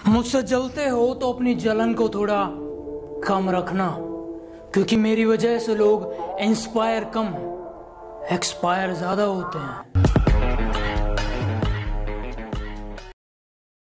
मुझसे जलते हो तो अपनी जलन को थोड़ा कम रखना, क्योंकि मेरी वजह से लोग इंस्पायर कम एक्सपायर ज्यादा होते हैं।